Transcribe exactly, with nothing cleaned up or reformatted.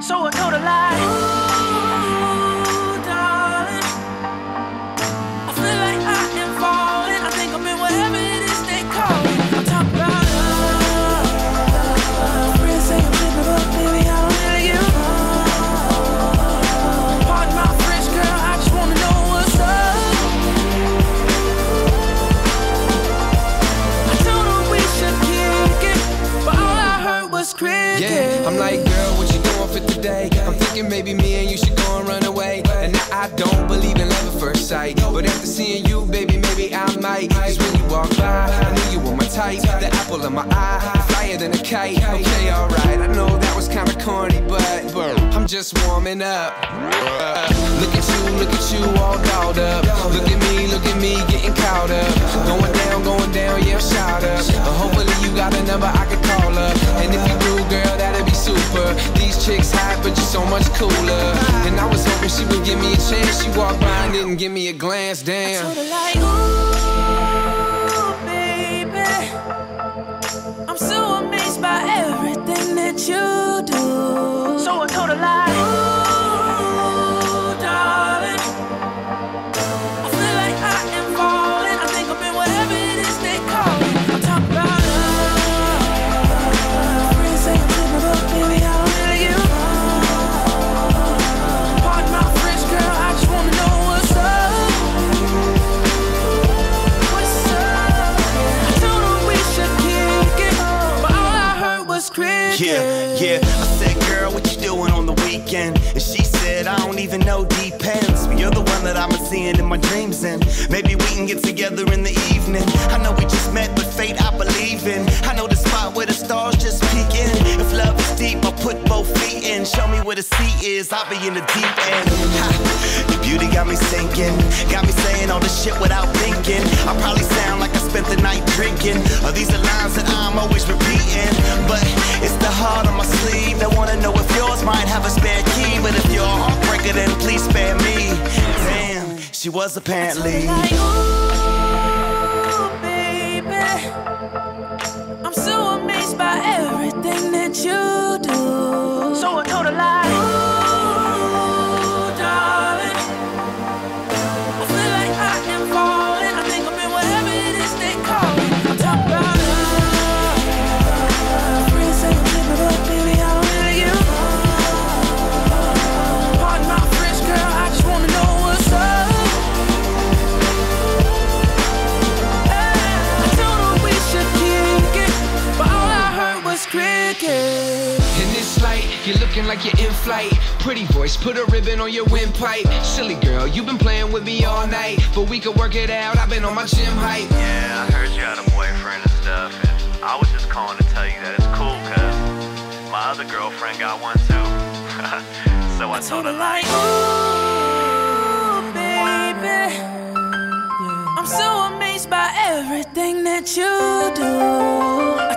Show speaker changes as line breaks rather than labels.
So I told her like, ooh, darling, I feel like I am falling. I think I'm in whatever it is they call it. I'm talking about love. Friends say I'm tripping, but baby, I don't feel you. Pardon my French, girl, I just wanna know what's up. I told her we should kick it, but all I heard was cricket.
Yeah, I'm like, girl, what you doing for today? I'm thinking maybe me and you should go and run away. And now I don't believe in love at first sight, but after seeing you, baby, maybe I might. Cause when you walk by, I knew you were my type. The apple of my eye, flyer than a kite. Okay, alright, I know that was kinda corny, but, but I'm just warming up. uh, Look at you, look at you, all dolled up. Look at me, look at me, getting caught up. Going down, going down, yeah, shout up. But hopefully you got a number I could call up. And if you do, girl, that'd be super. These chicks hot, but you're so much cooler. And I was hoping she would give me a chance. She walked by and didn't give me a glance, damn.
I told her like, ooh, baby, I'm so amazed by everything that you do. So I told her like, ooh, darling, I feel like I am falling. I think I'm in whatever it is they call it. I'm talking about love. Friends say I'm tripping, but baby, I don't feel you. Pardon my French, girl, I just wanna know what's up. What's up? I told her we should kick it, but all I heard was cricket.
Yeah, yeah, I said, girl, what you doing on the weekend? And she said, I don't even know, depends. But you're the one that I've been seeing in my dreams, and maybe we can get together in the evening. I know we just met, but fate I believe in. I know the spot where the stars just peek in. If love is deep, I'll put both feet in. Show me where the sea is, I'll be in the deep end. Ha, your beauty got me sinking, got me saying all this shit without thinking. I probably sound like I spent the night drinking. Or these are lines that I'm always repeating, but it's the heart on my sleeve. I wanna know if yours might have a spare key. But if you're a heartbreaker, then please spare me. Damn, she was apparently
like, ooh, baby, I'm so amazed by everything that you do. So I told her like, ooh, darling, I feel like I am falling. I think I'm in whatever it is they call it. I'm talking about love. Friends say I'm tripping, but baby, I don't feel you. Pardon my French, girl, I just wanna know what's up. I told her we should kick it, but all I heard was cricket.
In this light, you're looking like you're in flight. Pretty voice, put a ribbon on your windpipe. Silly girl, you've been playing with me all night, but we could work it out, I've been on my gym hype.
Yeah, I heard you had a boyfriend and stuff, and I was just calling to tell you that it's cool, cause my other girlfriend got one too. So I told her like,
ooh, baby, I'm so amazed by everything that you do. I